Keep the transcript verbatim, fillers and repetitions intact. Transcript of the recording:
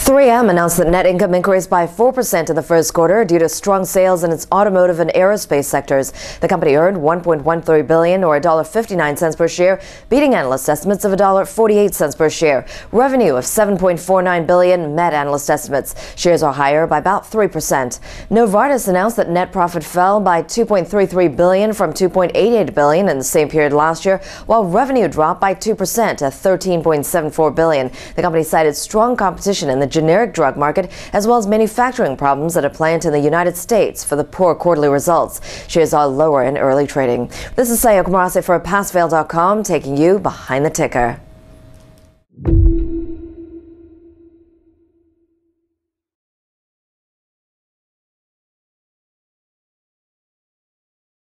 three M announced that net income increased by four percent in the first quarter due to strong sales in its automotive and aerospace sectors. The company earned one point one three billion dollars or one dollar fifty-nine per share, beating analyst estimates of one dollar forty-eight per share. Revenue of seven point four nine billion dollars met analyst estimates. Shares are higher by about three percent. Novartis announced that net profit fell by two point three three billion dollars from two point eight eight billion dollars in the same period last year, while revenue dropped by two percent to thirteen point seven four billion dollars. The company cited strong competition in the generic drug market, as well as manufacturing problems at a plant in the United States for the poor quarterly results. Shares are lower in early trading. This is Sayoko Murase for pass fail dot com, taking you behind the ticker.